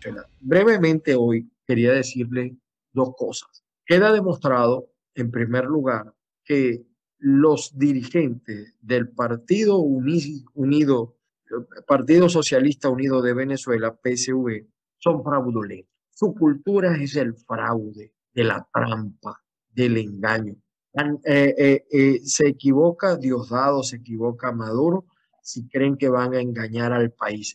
Brevemente hoy quería decirle dos cosas. Queda demostrado, en primer lugar, que los dirigentes del Partido Socialista Unido de Venezuela, PSV, son fraudulentos. Su cultura es el fraude, de la trampa, del engaño. Se equivoca Diosdado, se equivoca Maduro si creen que van a engañar al país.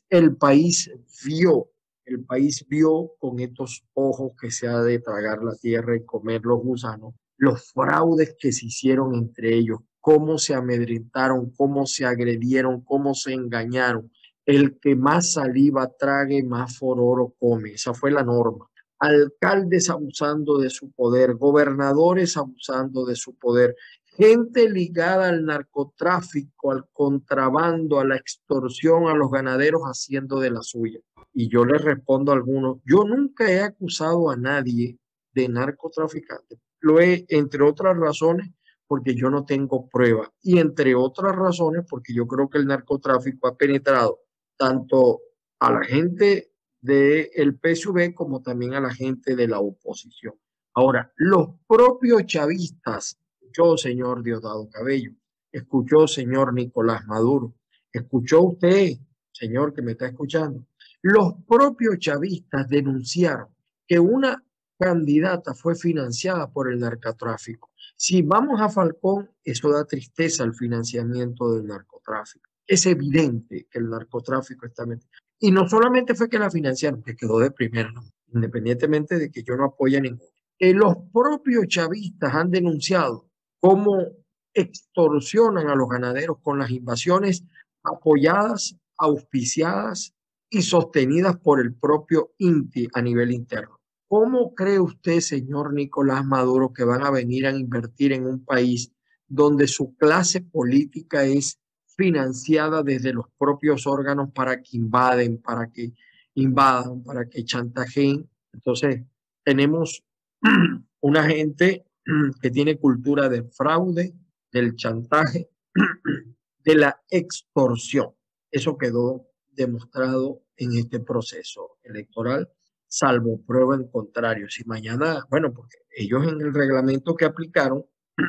El país vio con estos ojos que se ha de tragar la tierra y comer los gusanos, los fraudes que se hicieron entre ellos, cómo se amedrentaron, cómo se agredieron, cómo se engañaron. El que más saliva trague, más fororo come. Esa fue la norma. Alcaldes abusando de su poder, gobernadores abusando de su poder, gente ligada al narcotráfico, al contrabando, a la extorsión, a los ganaderos haciendo de la suya. Y yo les respondo a algunos, yo nunca he acusado a nadie de narcotraficante. Lo he, entre otras razones, porque yo no tengo prueba y entre otras razones porque yo creo que el narcotráfico ha penetrado tanto a la gente del PSUV como también a la gente de la oposición. Ahora, los propios chavistas, escuchó señor Diosdado Cabello, escuchó señor Nicolás Maduro, escuchó usted, señor que me está escuchando, los propios chavistas denunciaron que una candidata fue financiada por el narcotráfico. Si vamos a Falcón, eso da tristeza al financiamiento del narcotráfico. Es evidente que el narcotráfico está metido. Y no solamente fue que la financiaron, que quedó de primera, ¿no? Independientemente de que yo no apoye a ninguno. Los propios chavistas han denunciado cómo extorsionan a los ganaderos con las invasiones apoyadas, auspiciadas y sostenidas por el propio INTI a nivel interno. ¿Cómo cree usted, señor Nicolás Maduro, que van a venir a invertir en un país donde su clase política es financiada desde los propios órganos para que invadan, para que chantajeen? Entonces, tenemos una gente que tiene cultura del fraude, del chantaje, de la extorsión. Eso quedó demostrado en este proceso electoral, salvo prueba en contrario. Si mañana, bueno, porque ellos en el reglamento que aplicaron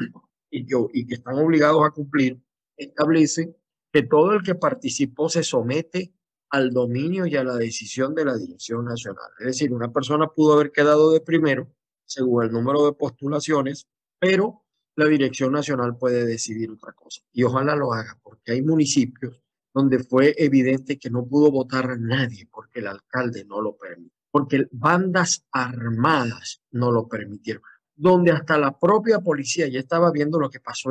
y que están obligados a cumplir, establecen que todo el que participó se somete al dominio y a la decisión de la Dirección Nacional. Es decir, una persona pudo haber quedado de primero según el número de postulaciones, pero la Dirección Nacional puede decidir otra cosa. Y ojalá lo haga, porque hay municipios donde fue evidente que no pudo votar a nadie porque el alcalde no lo permitió, porque bandas armadas no lo permitieron, donde hasta la propia policía ya estaba viendo lo que pasó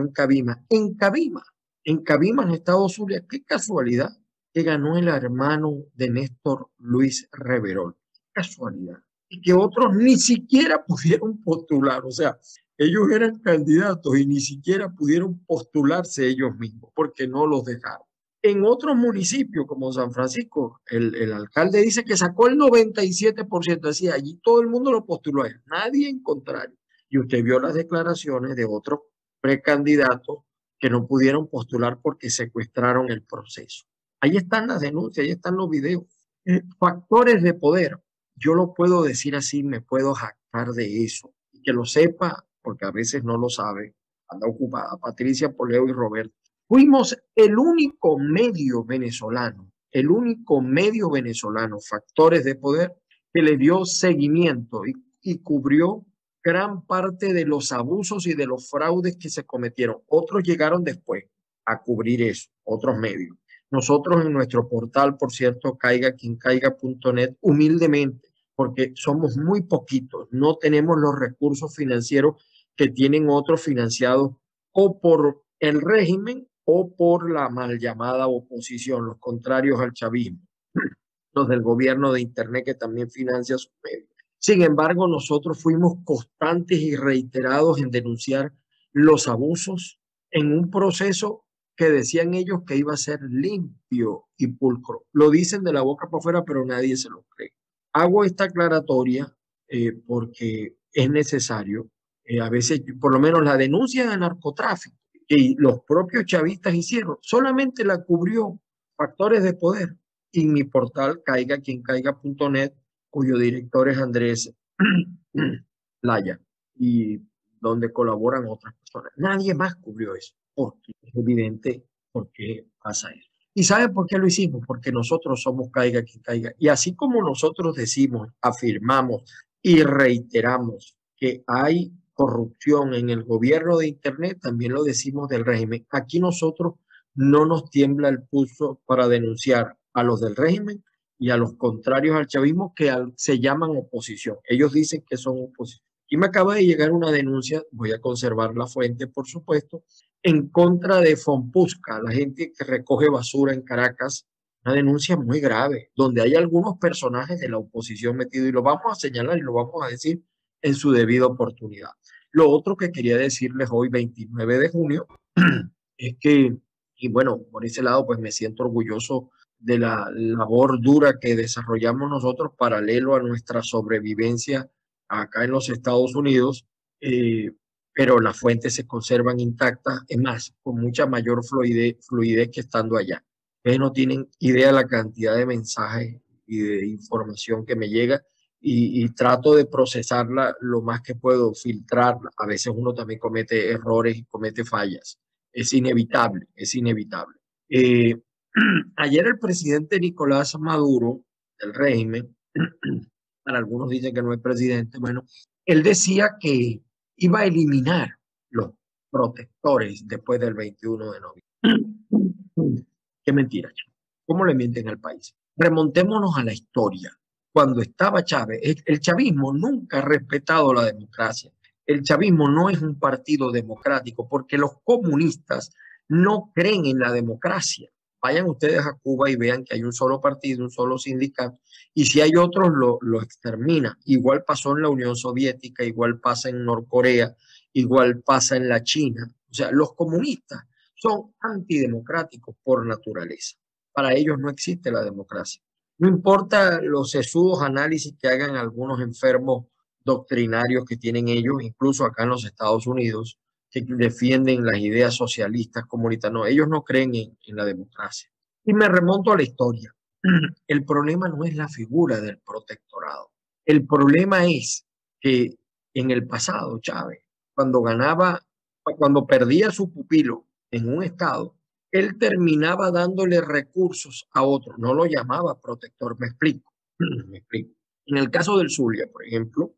en Cabima, en Estado Zulia. Qué casualidad que ganó el hermano de Néstor Luis Reverol. Qué casualidad. Y que otros ni siquiera pudieron postular. O sea, ellos eran candidatos y ni siquiera pudieron postularse ellos mismos porque no los dejaron. En otros municipios como San Francisco, el alcalde dice que sacó el 97%, decía, allí todo el mundo lo postuló a él, nadie en contrario. Y usted vio las declaraciones de otros precandidatos que no pudieron postular porque secuestraron el proceso. Ahí están las denuncias, ahí están los videos. Factores de poder, yo lo puedo decir así, me puedo jactar de eso. Y que lo sepa, porque a veces no lo sabe, anda ocupada Patricia, Poleo y Roberto. Fuimos el único medio venezolano, factores de poder, que le dio seguimiento y cubrió gran parte de los abusos y de los fraudes que se cometieron. Otros llegaron después a cubrir eso, otros medios. Nosotros en nuestro portal, por cierto, caigaquiencaiga.net, humildemente, porque somos muy poquitos, no tenemos los recursos financieros que tienen otros financiados o por el régimen o por la mal llamada oposición, los contrarios al chavismo, los del gobierno de Internet que también financia sus medios. Sin embargo, nosotros fuimos constantes y reiterados en denunciar los abusos en un proceso que decían ellos que iba a ser limpio y pulcro. Lo dicen de la boca para afuera, pero nadie se lo cree. Hago esta aclaratoria porque es necesario. A veces, por lo menos la denuncia de narcotráfico que los propios chavistas hicieron, solamente la cubrió factores de poder. Y mi portal caigaquiencaiga.net cuyo director es Andrés Laya, y donde colaboran otras personas. Nadie más cubrió eso, porque es evidente por qué pasa eso. ¿Y sabe por qué lo hicimos? Porque nosotros somos caiga quien caiga. Y así como nosotros decimos, afirmamos y reiteramos que hay corrupción en el gobierno de Internet, también lo decimos del régimen. Aquí nosotros no nos tiembla el pulso para denunciar a los del régimen y a los contrarios al chavismo que se llaman oposición. Ellos dicen que son oposición. Y me acaba de llegar una denuncia, voy a conservar la fuente, por supuesto, en contra de Fompusca, la gente que recoge basura en Caracas, una denuncia muy grave, donde hay algunos personajes de la oposición metidos y lo vamos a señalar y lo vamos a decir en su debida oportunidad. Lo otro que quería decirles hoy, 29 de junio, es que, y bueno, por ese lado, pues me siento orgulloso de la labor dura que desarrollamos nosotros paralelo a nuestra sobrevivencia acá en los Estados Unidos, pero las fuentes se conservan intactas, es más, con mucha mayor fluidez que estando allá. Ustedes no tienen idea de la cantidad de mensajes y de información que me llega y trato de procesarla lo más que puedo, filtrarla. A veces uno también comete errores y comete fallas. Es inevitable, es inevitable. Eh, Ayer el presidente Nicolás Maduro, del régimen, para algunos dicen que no es presidente, bueno, él decía que iba a eliminar los protectores después del 21 de noviembre. Qué mentira, chico. ¿Cómo le mienten al país? Remontémonos a la historia. Cuando estaba Chávez, el chavismo nunca ha respetado la democracia. El chavismo no es un partido democrático porque los comunistas no creen en la democracia. Vayan ustedes a Cuba y vean que hay un solo partido, un solo sindicato, y si hay otros lo extermina. Igual pasó en la Unión Soviética, igual pasa en Norcorea, igual pasa en la China. O sea, los comunistas son antidemocráticos por naturaleza. Para ellos no existe la democracia. No importa los sesudos análisis que hagan algunos enfermos doctrinarios que tienen ellos, incluso acá en los Estados Unidos, que defienden las ideas socialistas, comunitarias. No, ellos no creen en la democracia. Y me remonto a la historia. El problema no es la figura del protectorado. El problema es que en el pasado, Chávez, cuando ganaba, cuando perdía su pupilo en un estado, él terminaba dándole recursos a otro, no lo llamaba protector, me explico, me explico. En el caso del Zulia, por ejemplo,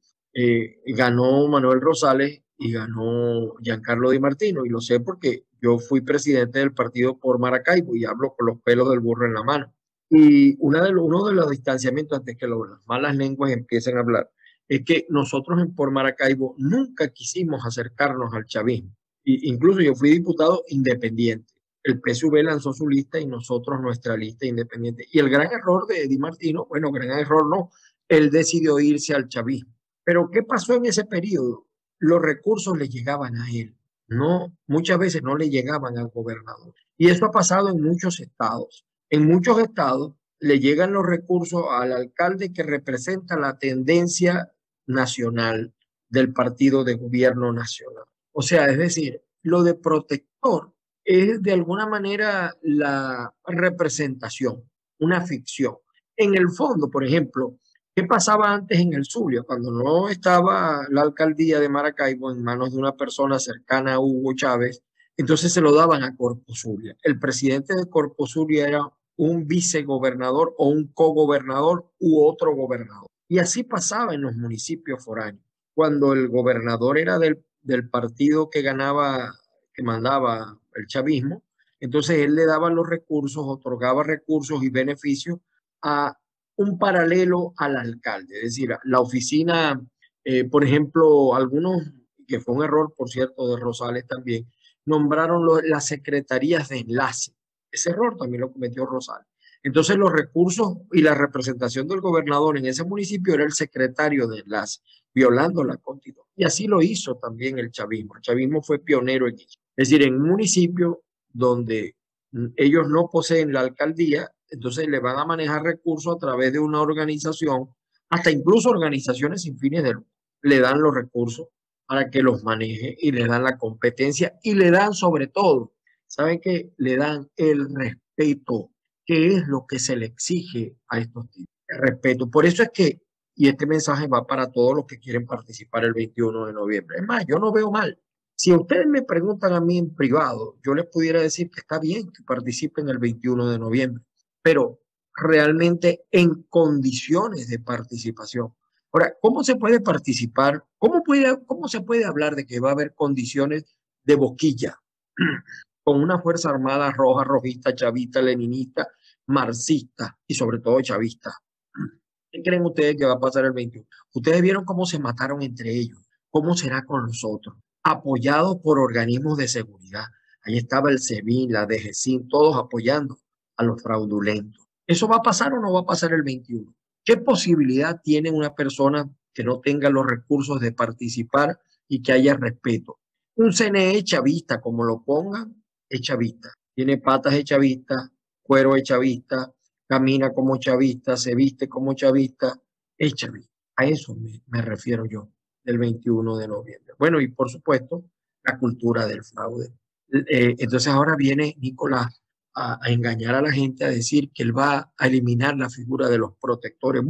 ganó Manuel Rosales y ganó Giancarlo Di Martino, y lo sé porque yo fui presidente del partido por Maracaibo y hablo con los pelos del burro en la mano. Y uno de los distanciamientos antes que las malas lenguas empiecen a hablar es que nosotros en Por Maracaibo nunca quisimos acercarnos al chavismo. Incluso yo fui diputado independiente. El PSV lanzó su lista y nosotros nuestra lista independiente. Y el gran error de Di Martino, bueno, gran error no, él decidió irse al chavismo. Pero ¿qué pasó en ese periodo? Los recursos le llegaban a él, no, muchas veces no le llegaban al gobernador. Y eso ha pasado en muchos estados. En muchos estados le llegan los recursos al alcalde que representa la tendencia nacional del partido de gobierno nacional. O sea, es decir, lo de protector es de alguna manera la representación, una ficción. En el fondo, por ejemplo, ¿qué pasaba antes en el Zulia? Cuando no estaba la alcaldía de Maracaibo en manos de una persona cercana a Hugo Chávez, entonces se lo daban a Corpo Zulia. El presidente de Corpo Zulia era un vicegobernador o un cogobernador u otro gobernador. Y así pasaba en los municipios foráneos. Cuando el gobernador era del partido que ganaba, que mandaba el chavismo, entonces él le daba los recursos, otorgaba recursos y beneficios a un paralelo al alcalde. Es decir, la oficina, por ejemplo, algunos, que fue un error, por cierto, de Rosales también, nombraron las secretarías de enlace. Ese error también lo cometió Rosales. Entonces los recursos y la representación del gobernador en ese municipio era el secretario de enlace, violando la Constitución. Y así lo hizo también el chavismo. El chavismo fue pionero en eso. Es decir, en un municipio donde ellos no poseen la alcaldía, entonces le van a manejar recursos a través de una organización, hasta incluso organizaciones sin fines de lucro, le dan los recursos para que los maneje y le dan la competencia y le dan sobre todo, ¿saben qué? Le dan el respeto, que es lo que se le exige a estos tipos, el respeto. Por eso es que Y este mensaje va para todos los que quieren participar el 21 de noviembre. Es más, yo no veo mal. Si ustedes me preguntan a mí en privado, yo les pudiera decir que está bien que participen el 21 de noviembre, pero realmente en condiciones de participación. Ahora, ¿cómo se puede participar? ¿Cómo se puede hablar de que va a haber condiciones de boquilla con una Fuerza Armada roja, rojista, chavista, leninista, marxista y sobre todo chavista? ¿Qué creen ustedes que va a pasar el 21? Ustedes vieron cómo se mataron entre ellos. ¿Cómo será con los otros? Apoyados por organismos de seguridad. Ahí estaba el SEBIN, la DGCIN, todos apoyando a los fraudulentos. ¿Eso va a pasar o no va a pasar el 21? ¿Qué posibilidad tiene una persona que no tenga los recursos de participar y que haya respeto? Un CNE chavista, como lo pongan, es chavista. Tiene patas de chavista, cuero de chavista, camina como chavista, se viste como chavista, es chavista. A eso me refiero yo del 21 de noviembre. Bueno, y por supuesto, la cultura del fraude. Entonces ahora viene Nicolás a engañar a la gente, a decir que él va a eliminar la figura de los protectores,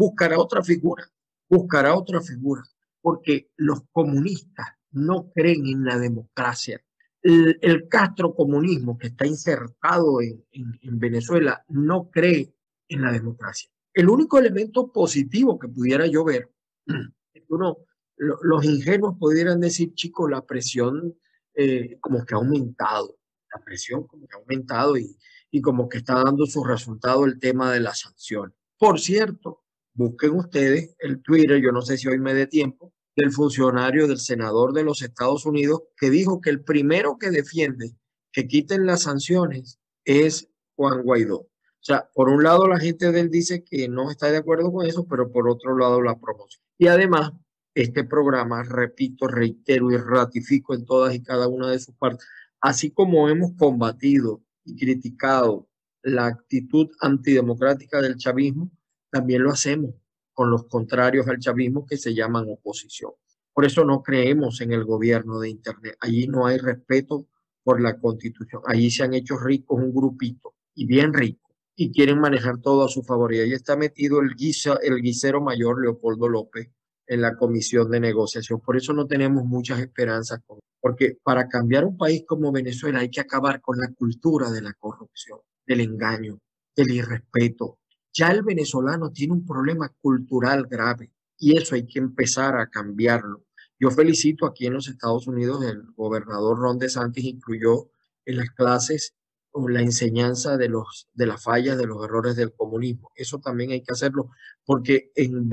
buscará otra figura, porque los comunistas no creen en la democracia. El castrocomunismo que está insertado en Venezuela no cree en la democracia. El único elemento positivo que pudiera yo ver es que los ingenuos pudieran decir, chicos, la presión como que ha aumentado, la presión como que ha aumentado y como que está dando su resultado el tema de la sanción. Por cierto, busquen ustedes el Twitter, yo no sé si hoy me dé tiempo, del funcionario del senador de los Estados Unidos que dijo que el primero que defiende que quiten las sanciones es Juan Guaidó. O sea, por un lado la gente de él dice que no está de acuerdo con eso, pero por otro lado la promoción. Y además, este programa, repito, reitero y ratifico en todas y cada una de sus partes, así como hemos combatido y criticado la actitud antidemocrática del chavismo, también lo hacemos con los contrarios al chavismo que se llaman oposición. Por eso no creemos en el gobierno de Internet. Allí no hay respeto por la Constitución. Allí se han hecho ricos un grupito y bien ricos y quieren manejar todo a su favor. Y ahí está metido el guisero mayor Leopoldo López en la comisión de negociación. Por eso no tenemos muchas esperanzas, porque para cambiar un país como Venezuela hay que acabar con la cultura de la corrupción, del engaño, del irrespeto. Ya el venezolano tiene un problema cultural grave y eso hay que empezar a cambiarlo. Yo felicito aquí en los Estados Unidos, el gobernador Ron DeSantis incluyó en las clases la enseñanza de las fallas, de los errores del comunismo. Eso también hay que hacerlo porque en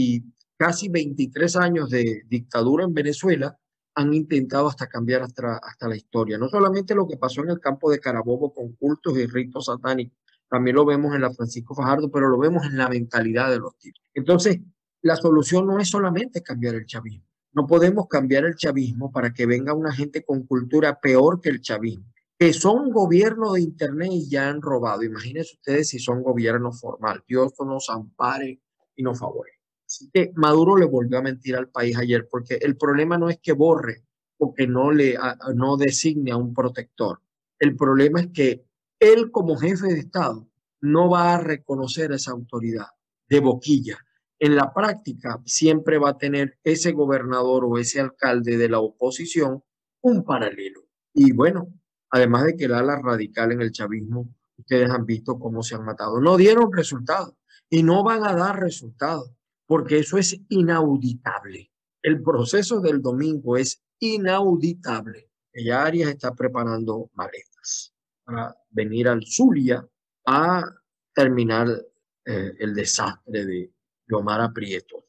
casi 23 años de dictadura en Venezuela han intentado hasta cambiar hasta la historia. No solamente lo que pasó en el campo de Carabobo con cultos y ritos satánicos, también lo vemos en la Francisco Fajardo, pero lo vemos en la mentalidad de los tipos. Entonces, la solución no es solamente cambiar el chavismo. No podemos cambiar el chavismo para que venga una gente con cultura peor que el chavismo, que son gobierno de Internet y ya han robado. Imagínense ustedes si son gobierno formal. Dios nos ampare y nos favorezca. Así que Maduro le volvió a mentir al país ayer, porque el problema no es que borre o que no designe a un protector. El problema es que él como jefe de Estado no va a reconocer esa autoridad de boquilla. En la práctica siempre va a tener ese gobernador o ese alcalde de la oposición un paralelo. Y bueno, además de que el ala radical en el chavismo, ustedes han visto cómo se han matado. No dieron resultados y no van a dar resultados porque eso es inauditable. El proceso del domingo es inauditable. Ya Arias está preparando maletas para venir al Zulia a terminar el desastre de Omar Prieto.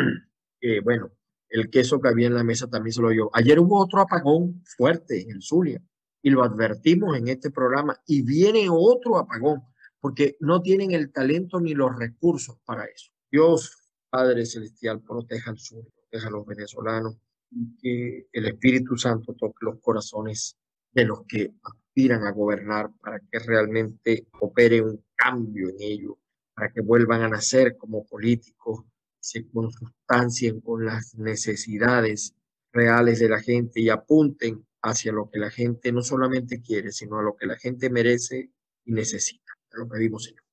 Bueno, el queso que había en la mesa también se lo dio. Ayer hubo otro apagón fuerte en el Zulia y lo advertimos en este programa y viene otro apagón porque no tienen el talento ni los recursos para eso. Dios Padre Celestial proteja al sur, proteja a los venezolanos y que el Espíritu Santo toque los corazones de los que aspiran a gobernar para que realmente opere un cambio en ellos, para que vuelvan a nacer como políticos, se consustancien con las necesidades reales de la gente y apunten hacia lo que la gente no solamente quiere, sino a lo que la gente merece y necesita. Te lo pedimos, Señor.